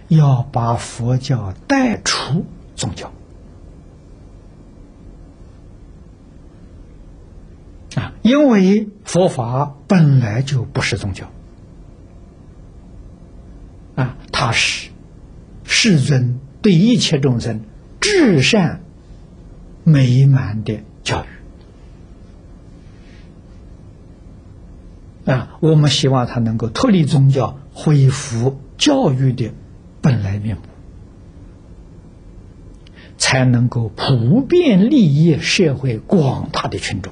要把佛教带出宗教因为佛法本来就不是宗教它是世尊对一切众生至善美满的教育我们希望它能够脱离宗教，恢复教育的本来面目，才能够普遍利益社会广大的群众。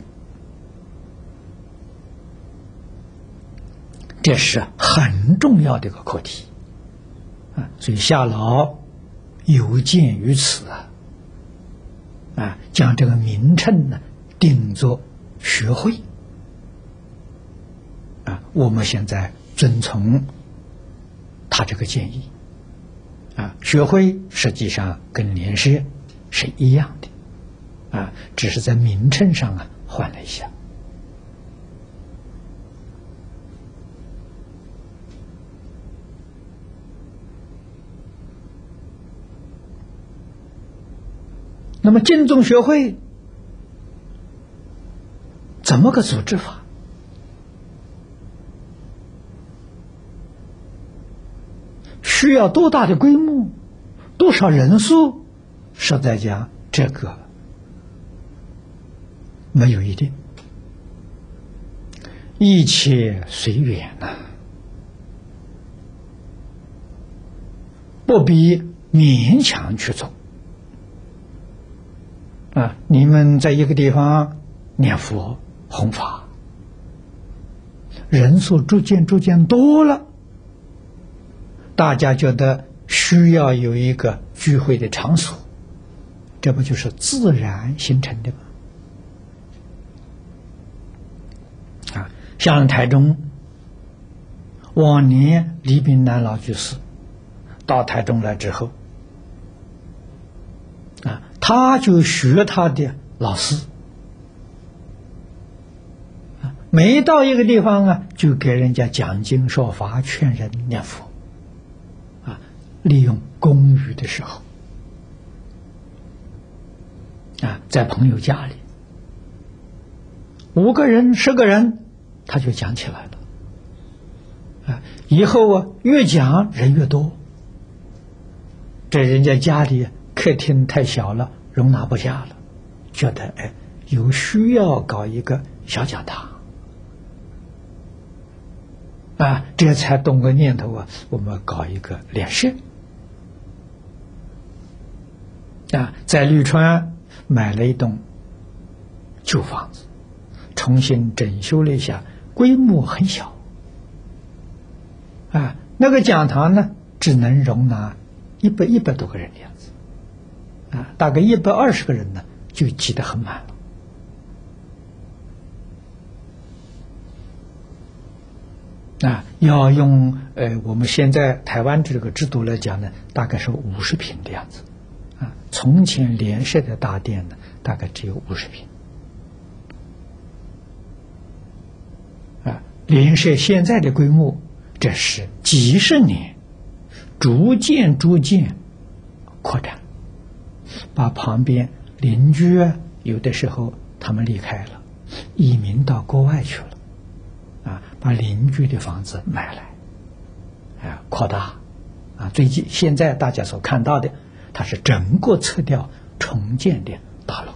这是很重要的一个课题所以夏老有鉴于此将这个名称呢定作学会我们现在遵从他这个建议学会实际上跟联社是一样的只是在名称上换了一下。那么净宗学会怎么个组织法？需要多大的规模，多少人数？实在讲，这个没有一定，一切随缘不必勉强去做你们在一个地方念佛弘法，人数逐渐多了，大家觉得需要有一个聚会的场所，这不就是自然形成的吗？像台中往年李炳南老居士到台中来之后他就学他的老师每到一个地方就给人家讲经说法，劝人念佛利用公余的时候在朋友家里5个人10个人他就讲起来了以后越讲人越多，这人家家里客厅太小了，容纳不下了，觉得有需要搞一个小讲堂这才动个念头我们搞一个联社在绿川买了一栋旧房子，重新整修了一下，规模很小那个讲堂呢只能容纳100多个人的样子大概120个人呢就挤得很满了要用我们现在台湾这个制度来讲呢，大概是50平的样子从前联社的大殿呢大概只有50平联社现在的规模，这是几十年逐渐扩展，把旁边邻居有的时候他们离开了，移民到国外去了把邻居的房子买来扩大最近现在大家所看到的，它是整个撤掉重建的大楼